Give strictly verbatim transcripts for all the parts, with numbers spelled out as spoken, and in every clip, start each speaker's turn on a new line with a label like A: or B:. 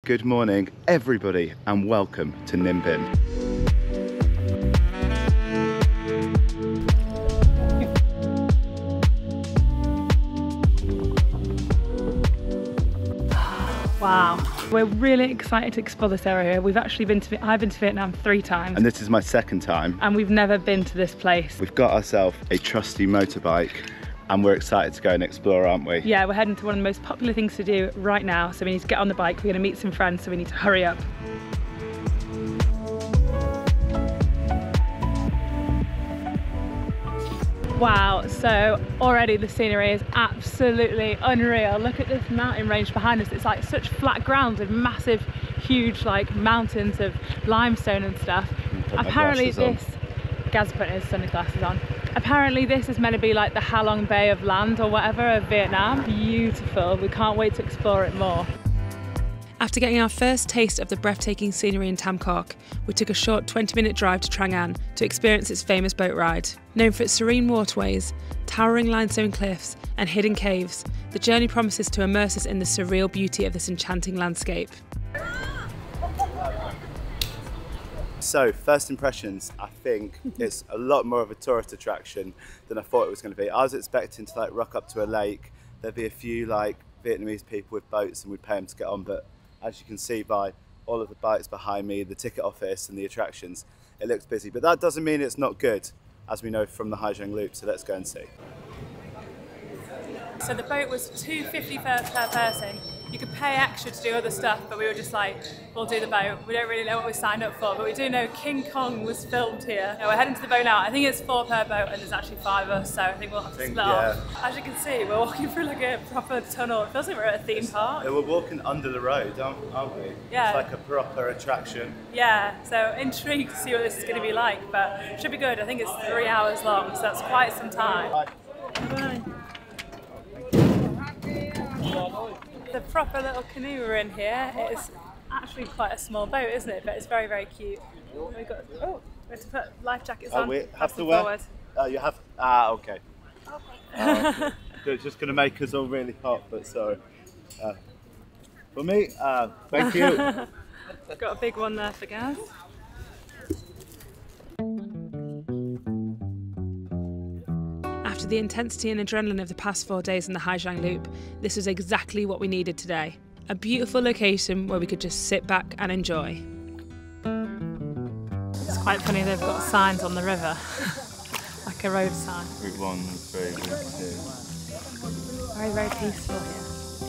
A: good morning everybody and welcome to Ninh Bình.
B: Wow, we're really excited to explore this area. We've actually been to, I've been to Vietnam three times.
A: And this is my second time.
B: And we've never been to this place.
A: We've got ourselves a trusty motorbike and we're excited to go and explore, aren't we?
B: Yeah, we're heading to one of the most popular things to do right now. So we need to get on the bike, we're gonna meet some friends, so we need to hurry up. Wow, so already the scenery is absolutely unreal. Look at this mountain range behind us. It's like such flat ground with massive, huge like mountains of limestone and stuff. Apparently this, Gaz putting his sunglasses on. Apparently this is meant to be like the Ha Long Bay of land or whatever of Vietnam. Beautiful, we can't wait to explore it more.
C: After getting our first taste of the breathtaking scenery in Tam Coc, we took a short twenty minute drive to Trang An to experience its famous boat ride. Known for its serene waterways, towering limestone cliffs and hidden caves, the journey promises to immerse us in the surreal beauty of this enchanting landscape.
A: So, first impressions, I think it's a lot more of a tourist attraction than I thought it was going to be. I was expecting to like rock up to a lake, there'd be a few like Vietnamese people with boats and we'd pay them to get on, but as you can see by all of the bikes behind me, the ticket office and the attractions, it looks busy. But that doesn't mean it's not good, as we know from the Hai Giang Loop, so let's go and see.
B: So the boat was two fifty per, per person. You could pay extra to do other stuff, but we were just like, we'll do the boat. We don't really know what we signed up for, but we do know King Kong was filmed here. Now we're heading to the boat now. I think it's four per boat and there's actually five of us, so I think we'll have to
A: think,
B: split
A: yeah.
B: off. As you can see, we're walking through like a proper tunnel. It feels like we're at a theme park.
A: We're walking under the road, aren't, aren't we?
B: Yeah.
A: It's like a proper attraction.
B: Yeah, so intrigued to see what this is going to be like, but it should be good. I think it's three hours long, so that's quite some time. Bye. The proper little canoe we're in here is actually quite a small boat, isn't it? But it's very, very cute. We've got, oh, we have to put life jackets
A: Oh,
B: on.
A: we have to
B: them
A: wear?
B: Forward.
A: Oh, you have, ah, okay. Uh, it's just going to make us all really hot, but sorry. Uh, for me, uh, thank you.
B: Got a big one there for Gaz.
C: After the intensity and adrenaline of the past four days on the Hai Giang Loop, this was exactly what we needed today. A beautiful location where we could just sit back and enjoy.
B: It's quite funny, they've got signs on the river, like a road sign.
A: Route one, route three, route two.
B: Very, very peaceful here.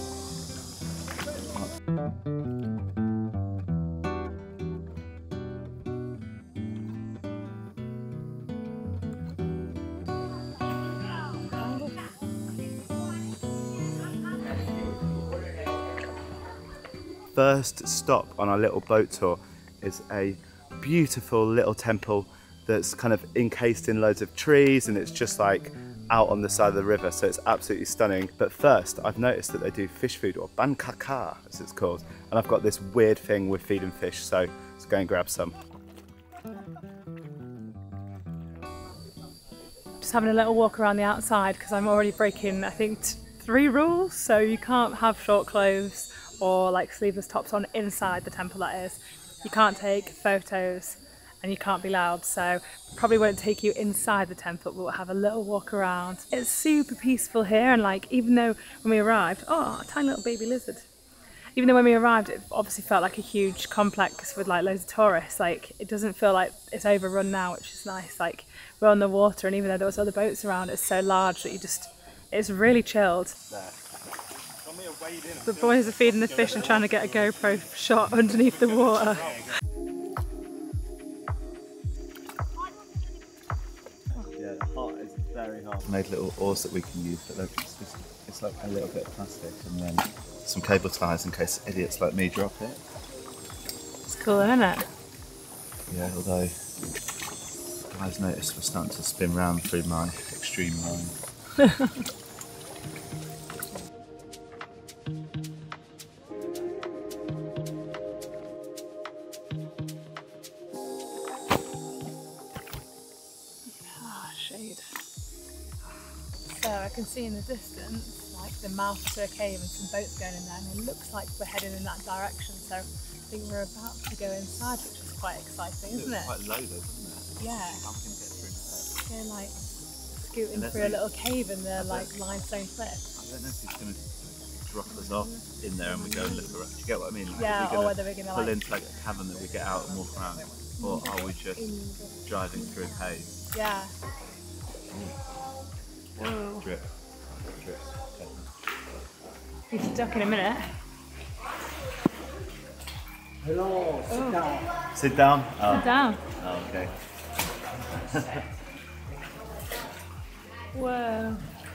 A: First stop on our little boat tour is a beautiful little temple that's kind of encased in loads of trees and it's just like out on the side of the river, so it's absolutely stunning. But first I've noticed that they do fish food, or ban ka ka as it's called, and I've got this weird thing with feeding fish, so let's go and grab some.
B: Just having a little walk around the outside because I'm already breaking I think three rules. So you can't have short clothes or like sleeveless tops on inside the temple, that is. You can't take photos and you can't be loud, so probably won't take you inside the temple, but we'll have a little walk around. It's super peaceful here, and like even though when we arrived, oh, a tiny little baby lizard. Even though when we arrived it obviously felt like a huge complex with like loads of tourists, like it doesn't feel like it's overrun now, which is nice. Like we're on the water, and even though there was other boats around, it's so large that you just, it's really chilled. The boys are feeding the fish and trying to get a GoPro shot underneath the water.
A: Yeah, the hot is very hot. Made little oars that we can use, but look, it's, just, it's like a little bit of plastic and then some cable ties in case idiots like me drop it.
B: It's cool, isn't it?
A: Yeah, although I've noticed we're starting to spin round through my extreme line.
B: So I can see in the distance like the mouth to a cave and some boats going in there, and it looks like we're heading in that direction. So I think we're about to go inside, which is quite exciting, isn't it?
A: Quite low though, isn't it?
B: Yeah.
A: How can you get through there?
B: We're like scooting
A: Unless
B: through a
A: we-
B: little cave in the like limestone cliff.
A: I don't know if he's going to drop us off in there and we go and look around. Do you get what I mean? Like,
B: Yeah,
A: are we
B: or
A: gonna
B: whether we're gonna
A: pull
B: like
A: into like a cavern that we get out and walk around, or are we just driving through a cave?
B: yeah.
A: Drip, drip.
B: He's stuck in a minute.
D: Hello, sit down.
A: Sit down. Oh,
B: Sit down.
A: oh okay.
B: Whoa.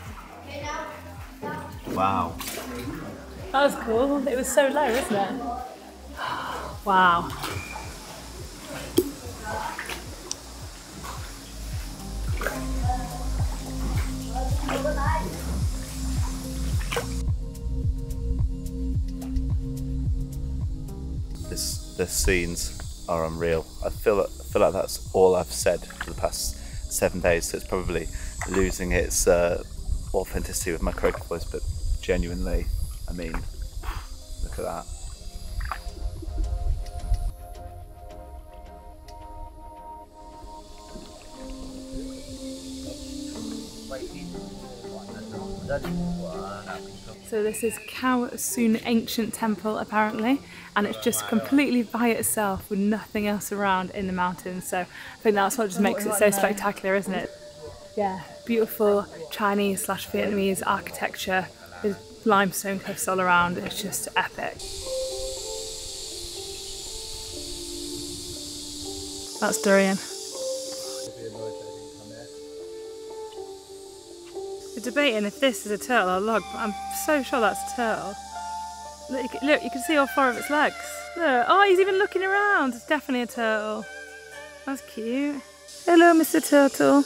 A: Wow.
B: That was cool. It was so low, wasn't it? Wow.
A: This, the scenes are unreal. I feel, I feel like that's all I've said for the past seven days, so it's probably losing its uh, authenticity with my croaky voice, but genuinely, I mean, look at that.
B: So this is Khao Sun Ancient Temple apparently, and it's just completely by itself with nothing else around in the mountains. So I think that's what just makes it so spectacular, isn't it? Yeah, beautiful Chinese slash Vietnamese architecture with limestone cliffs all around. It's just epic. That's Durian. We're debating if this is a turtle or a log, but I'm so sure that's a turtle. Look, you can, look, you can see all four of its legs. Look, oh, he's even looking around. It's definitely a turtle. That's cute. Hello, Mister Turtle.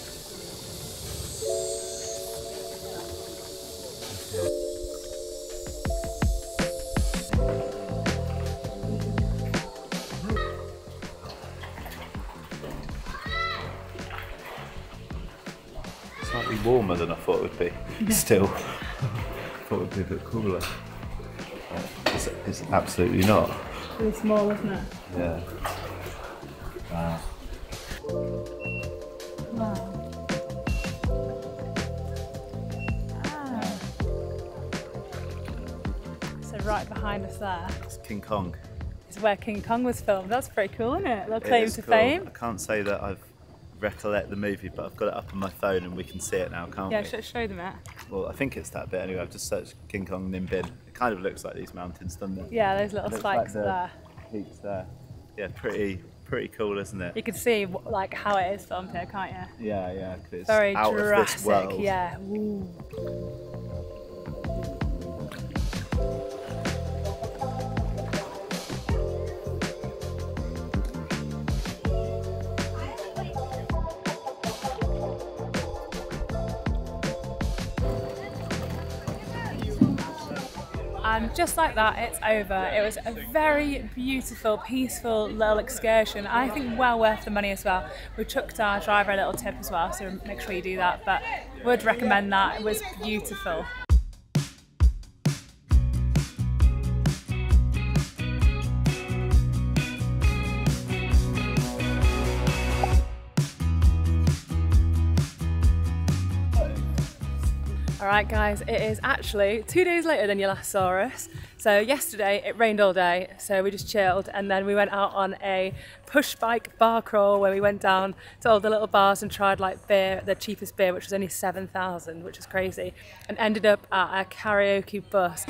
A: Slightly warmer than I thought it would be. Still, I thought it would be a bit cooler. It's, it's absolutely not.
B: Really small, isn't it?
A: Yeah. Wow.
B: Wow. Ah. So right behind us there
A: It's King Kong.
B: is where King Kong was filmed. That's pretty cool, isn't it? Little
A: It
B: claim
A: is
B: to
A: cool.
B: fame.
A: I can't say that I've recollect the movie, but I've got it up on my phone and we can see it now, can't
B: Yeah,
A: we?
B: should show them it.
A: Well, I think it's that bit anyway. I've just searched King Kong Ninh Binh. It kind of looks like these mountains, doesn't it?
B: Yeah, those little
A: Looks
B: spikes
A: like
B: there.
A: the peaks there. Yeah, pretty, pretty cool, isn't it?
B: You can see wh- like how it is filmed here, can't you?
A: Yeah, yeah. 'Cause it's
B: Very
A: out of this
B: Jurassic,
A: world.
B: yeah. Ooh. And just like that, it's over. It was a very beautiful, peaceful little excursion. I think well worth the money as well. We chucked our driver a little tip as well, so make sure you do that. But would recommend that. It was beautiful. Alright guys, it is actually two days later than you last saw us. So yesterday it rained all day, so we just chilled, and then we went out on a push bike bar crawl where we went down to all the little bars and tried like beer, the cheapest beer, which was only seven thousand, which is crazy, and ended up at a karaoke bus.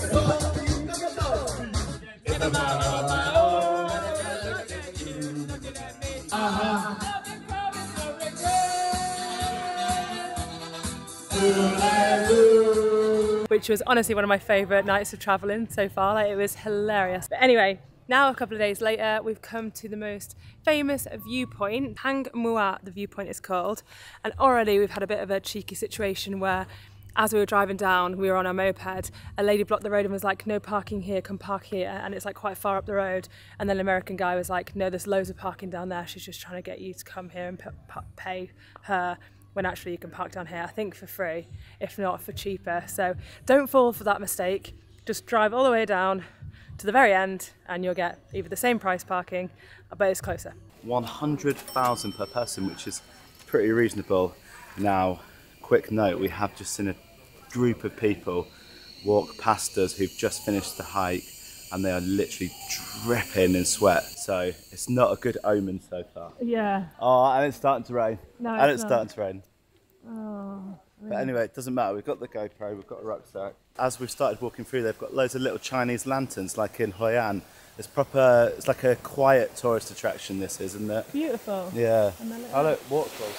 B: Which was honestly one of my favourite nights of travelling so far. Like, it was hilarious. But anyway, now a couple of days later, we've come to the most famous viewpoint. Hang Mua, the viewpoint is called. And already we've had a bit of a cheeky situation where as we were driving down, we were on our moped, a lady blocked the road and was like, no parking here, come park here. And it's like quite far up the road. And then an American guy was like, no, there's loads of parking down there. She's just trying to get you to come here and p- p- pay her when actually you can park down here, I think for free, if not for cheaper. So don't fall for that mistake. Just drive all the way down to the very end and you'll get either the same price parking, but it's closer.
A: one hundred thousand per person, which is pretty reasonable. Now, quick note, we have just seen a group of people walk past us who've just finished the hike and they are literally dripping in sweat. So it's not a good omen so far.
B: Yeah.
A: Oh, and it's starting to rain.
B: No,
A: and
B: it's
A: it's
B: not.
A: starting to rain.
B: Oh.
A: But anyway, it doesn't matter. We've got the GoPro, we've got a rucksack. As we've started walking through, they've got loads of little Chinese lanterns, like in Hoi An. It's proper, it's like a quiet tourist attraction, this is, isn't it?
B: Beautiful.
A: Yeah.
B: And then look
A: Oh,
B: at
A: look, walk close.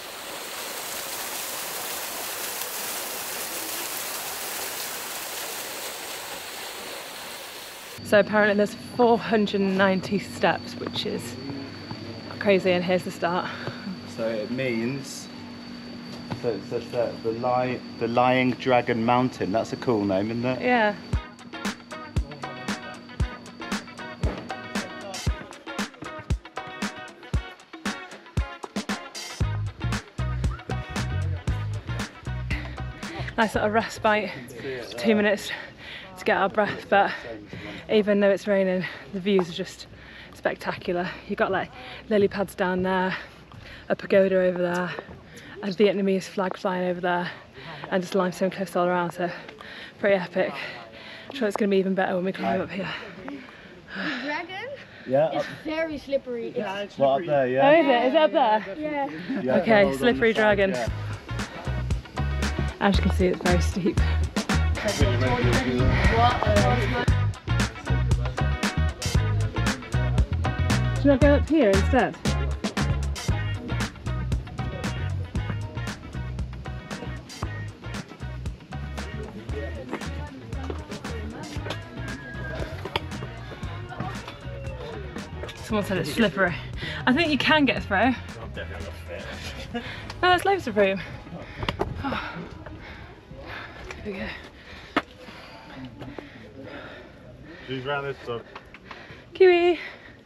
B: So apparently there's four hundred ninety steps, which is crazy, and here's the start.
A: So it means, so it says that the, lie, the Lying Dragon Mountain, that's a cool name, isn't it?
B: Yeah. Nice little respite, two minutes to get our breath, but even though it's raining, the views are just spectacular. You've got like lily pads down there, a pagoda over there, a Vietnamese flag flying over there, and just limestone cliffs all around, so pretty epic. I'm sure it's going to be even better when we climb up here.
E: The dragon
A: Yeah.
E: is very slippery. It's,
A: What, up there,
B: Oh,
A: yeah?
B: is it? Is it up there?
E: yeah.
A: Yeah,
B: Okay,
A: hold on
B: slippery
A: the side,
B: dragon.
A: yeah.
B: As you can see, it's very steep. Should I go up here instead? Someone said it's slippery. I think you can get through. No, there's loads of room. Oh. There we go.
F: Who's round this side?
B: Kiwi!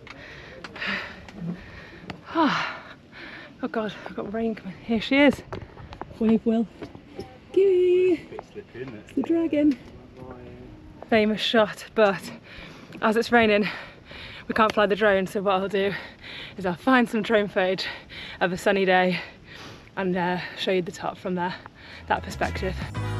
B: Oh, oh god, I've got rain coming. Here she is. Wave Will. Kiwi!
A: Bit slippy, isn't it?
B: It's the dragon. Famous shot, but as it's raining, we can't fly the drone, so what I'll do is I'll find some drone footage of a sunny day and uh, show you the top from there, that perspective.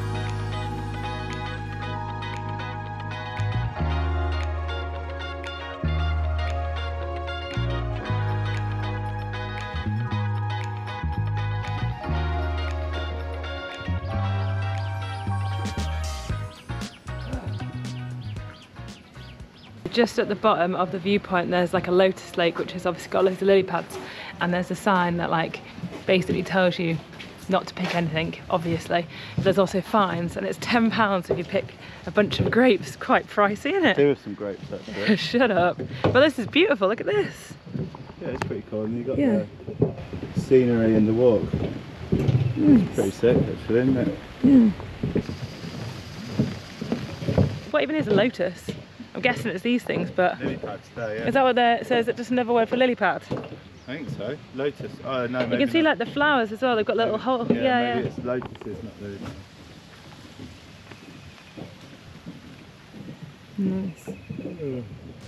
B: Just at the bottom of the viewpoint there's like a lotus lake, which has obviously got loads of lily pads, and there's a sign that like basically tells you not to pick anything, obviously. There's also fines, and it's ten pounds if you pick a bunch of grapes. Quite pricey, isn't it?
A: There are some grapes actually.
B: Shut up. But this is beautiful, look at this.
A: Yeah, it's pretty cool. And you've got
B: Yeah.
A: the scenery and the walk. It's pretty sick actually, isn't it?
B: Yeah. What even is a lotus? I'm guessing it's these things, but
A: Lily pads there, yeah.
B: is that what they're, so is it just another word for lily pad?
A: I think so. Lotus. Oh no,
B: You
A: maybe
B: can see
A: not.
B: like the flowers as well, they've got little holes.
A: Yeah,
B: Yeah,
A: maybe
B: yeah.
A: it's lotuses, not lilies.
B: Nice.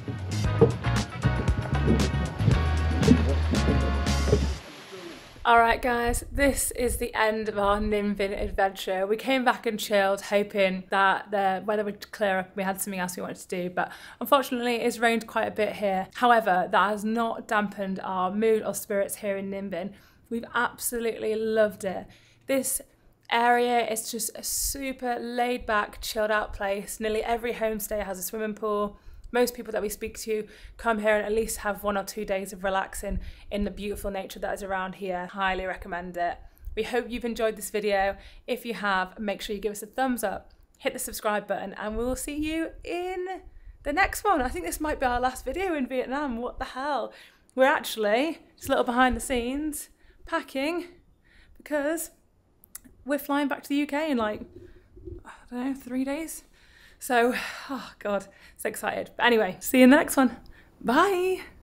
B: Alright guys, this is the end of our Ninh Binh adventure. We came back and chilled, hoping that the weather would clear up and we had something else we wanted to do, but unfortunately it's rained quite a bit here. However, that has not dampened our mood or spirits here in Ninh Binh. We've absolutely loved it. This area is just a super laid back, chilled out place. Nearly every homestay has a swimming pool. Most people that we speak to come here and at least have one or two days of relaxing in the beautiful nature that is around here. Highly recommend it. We hope you've enjoyed this video. If you have, make sure you give us a thumbs up, hit the subscribe button, and we will see you in the next one. I think this might be our last video in Vietnam. What the hell? We're actually, just a little behind the scenes, packing because we're flying back to the U K in like, I don't know, three days. So, oh God, so excited. But anyway, see you in the next one. Bye.